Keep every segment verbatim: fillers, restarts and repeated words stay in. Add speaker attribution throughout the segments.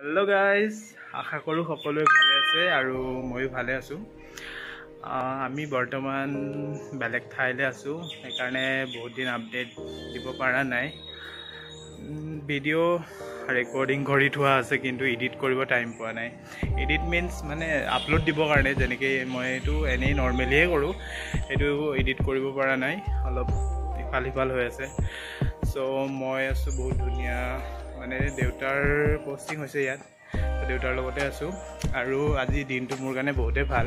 Speaker 1: Hello guys, আশা কৰো সকলোৱে ভালে আছে আৰু মই ভালে আছো। আমি বৰ্তমান বেলেগ ঠাইলে আছো, সেইকাৰণে বহুত দিন আপডেট দিব পৰা নাই। ভিডিও ৰেকৰ্ডিং কৰি থোৱা আছে কিন্তু এডিট কৰিব টাইম পোৱা নাই। এডিট মিন্স মানে আপলোড দিবৰ কাৰণে, যেনেকৈ মই এইটো এনেই নৰ্মেলিয়ে কৰোঁ, এইটো এডিট কৰিব পৰা নাই, অলপ ইফাল সিফাল হৈ আছে। চ' মই আছোঁ বহুত ধুনীয়া, মানে দেউতাৰ পষ্টিং হৈছে ইয়াত, দেউতাৰ লগতে আছোঁ আৰু আজি দিনটো মোৰ কাৰণে বহুতেই ভাল।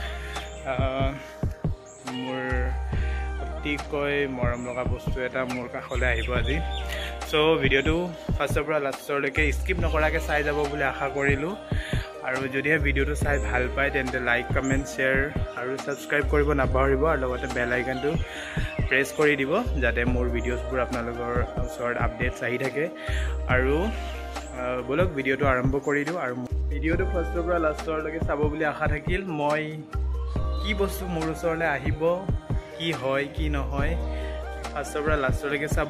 Speaker 1: মোৰ অতিকৈ মৰম লগা বস্তু এটা মোৰ কাষলৈ আহিব আজি। চ' ভিডিঅ'টো ফাৰ্ষ্টৰ পৰা লাষ্টলৈকে স্কিপ নকৰাকৈ চাই যাব বুলি আশা কৰিলোঁ। আৰু যদিহে ভিডিঅ'টো চাই ভাল পায় তেন্তে লাইক, কমেণ্ট, শ্বেয়াৰ আৰু ছাবস্ক্ৰাইব কৰিব নাপাহৰিব, আৰু লগতে বেল আইকনটো প্ৰেছ কৰি দিব যাতে মোৰ ভিডিঅ'ছবোৰ আপোনালোকৰ ওচৰত আপডেটছ আহি থাকে। আৰু বলক ভিডিঅ'টো আৰম্ভ কৰি দিওঁ। আৰু ভিডিঅ'টো ফাৰ্ষ্টৰ পৰা লাষ্টলৈকে চাব বুলি আশা থাকিল। মই কি বস্তু মোৰ ওচৰলৈ আহিব, কি হয় কি নহয়, ফাৰ্ষ্টৰ পৰা লাষ্টলৈকে চাব।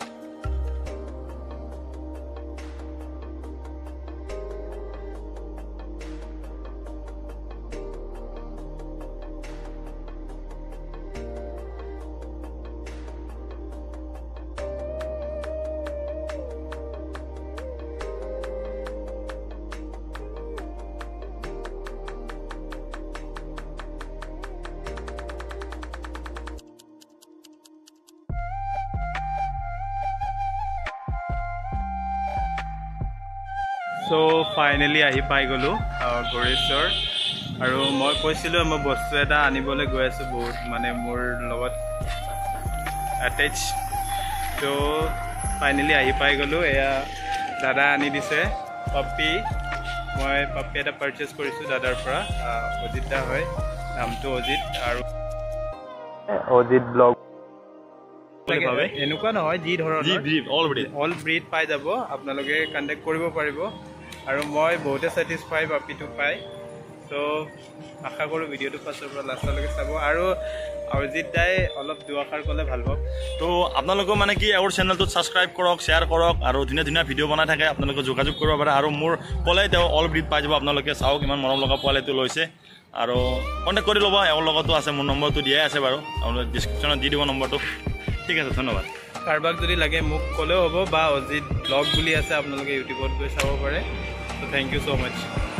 Speaker 1: চ' ফাইনেলি আহি পাই গ'লোঁ গৌৰেশ্বৰ। আৰু মই কৈছিলোঁ মই বস্তু এটা আনিবলৈ গৈ আছোঁ, বহুত মানে মোৰ লগত এটেচ। ত' ফাইনেলি আহি পাই গ'লোঁ। এয়া দাদা আনি দিছে পাপ্পি। মই পাপ্পি এটা পাৰ্চেছ কৰিছোঁ দাদাৰ পৰা, অজিত দা হয়, নামটো অজিত। আৰু অজিত ব্লগ এনেকুৱা নহয়, যি ধৰণৰ অল ব্ৰিড পাই যাব, আপোনালোকে কণ্টেক্ট কৰিব পাৰিব। আৰু মই বহুতে ছেটিছফাই পাপ্পিটো পাই। চ' আশা কৰোঁ ভিডিঅ'টো ফাৰ্ষ্টৰ পৰা লাষ্টলৈকে চাব। আৰু অজিত দাই অলপ দুআষাৰ ক'লে ভাল পাব।
Speaker 2: তো আপোনালোকে মানে কি our চেনেলটোত ছাবস্ক্ৰাইব কৰক, শ্বেয়াৰ কৰক, আৰু ধুনীয়া ধুনীয়া ভিডিঅ' বনাই থাকে, আপোনালোকে যোগাযোগ কৰিব পাৰে। আৰু মোৰ ক'লে তেওঁ অল ব্ৰিড পাই যাব, আপোনালোকে চাওক ইমান মৰম লগা পোৱালিটো লৈছে। আৰু কণ্টেক্ট কৰি ল'ব, এওঁৰ লগতো আছে, মোৰ নম্বৰটো দিয়াই আছে বাৰু, আপোনালোকে ডিছক্ৰিপশ্যনত দি দিব নম্বৰটো। ঠিক আছে, ধন্যবাদ।
Speaker 1: কাৰোবাক যদি লাগে মোক ক'লেও হ'ব, বা অজিত ব্লগ বুলি আছে, আপোনালোকে ইউটিউবত গৈ চাব পাৰে। So' thank you so' much.